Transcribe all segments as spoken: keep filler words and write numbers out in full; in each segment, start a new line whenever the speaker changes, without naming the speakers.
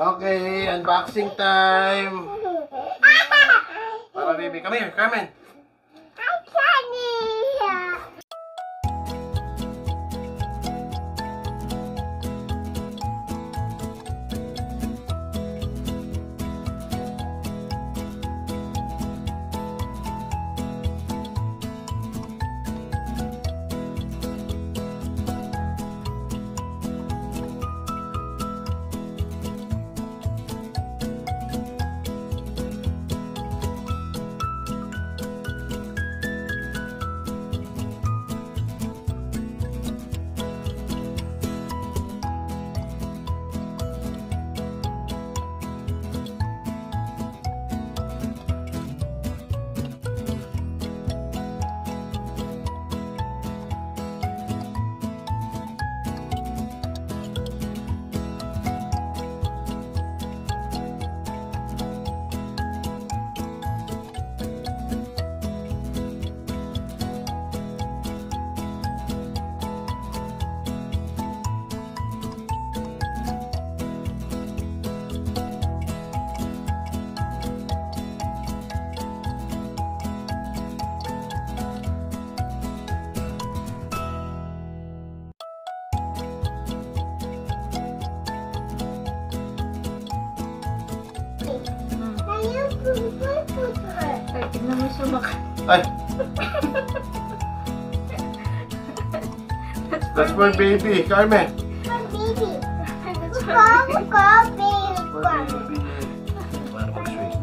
Okay, unboxing time. Para baby, come here, come in.
I'm trying.
Ay, tignan mo sumak.
Ay! That's for baby, Carmen.
For baby. Come, come, baby.
Para mag-swing.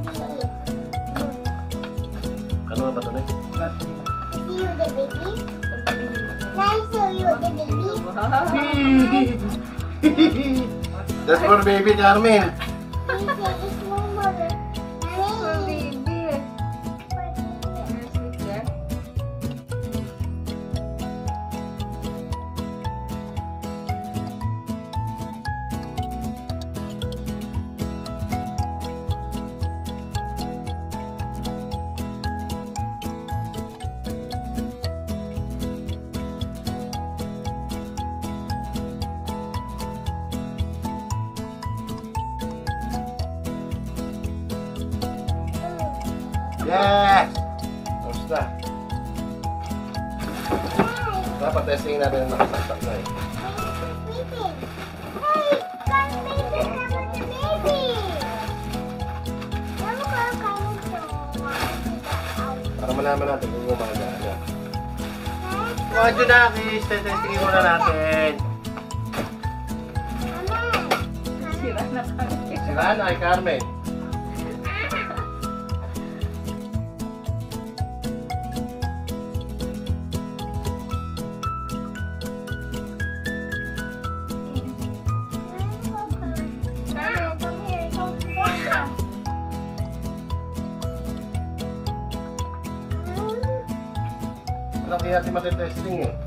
Ano ba ito na?
See you the baby. Nice show you the baby.
That's for baby, Carmen. Yes! Basta. Dapat testing natin ang nakasaksak na eh.
Hey, come baby, come with the baby. Come, come, come, come.
Para malaman natin kung gumagana. Mga Junakis, testingin muna natin.
Sira na kami.
Sira na kay Carmen. Ano kaya natin matitesting eh?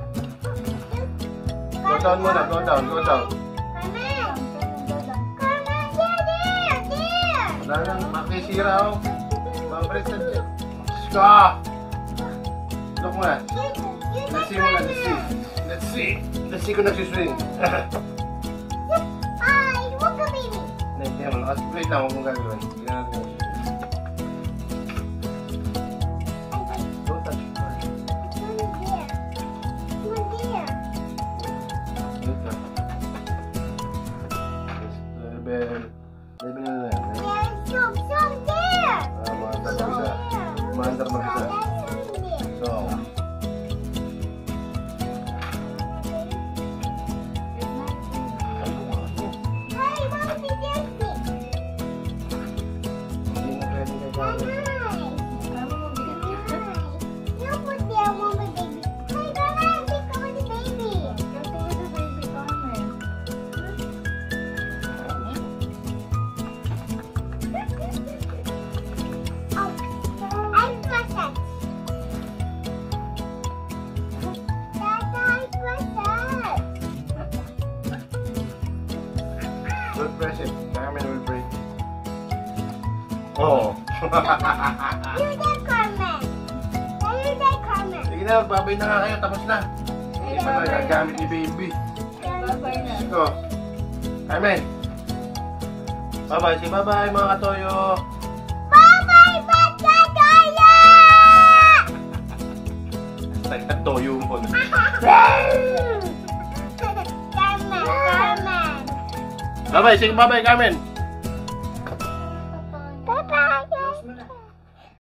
Go down muna, go down, go down.
Come on. Come on, there, there.
Wala nang makisira oh. Mabalik na dyan. Ska! Look muna. Let's see muna, let's see. Let's see. Let's see kung nagsiswing.
Ay, wag ka baby.
Hindi mo, wait lang, huwag mong gagawin. Tingnan natin kung don't touch it. Level, level na yan. Ah, maandar mag-isa. Maandar mag-isa. So, hindi na pwede ka gawin. Don't press it. Carmen will break. Oh.
You're the Carmen. You're the Carmen.
Sige na, babay na nga kayo. Tapos na. Hindi pa nagagamit ni baby.
Babay na.
Go. Carmen. Bye-bye. Say bye-bye mga katoyo.
Bye-bye, bata tayo!
Taga-toyo mo na.
Carmen, Carmen.
Bye-bye. Say bye-bye, Carmen.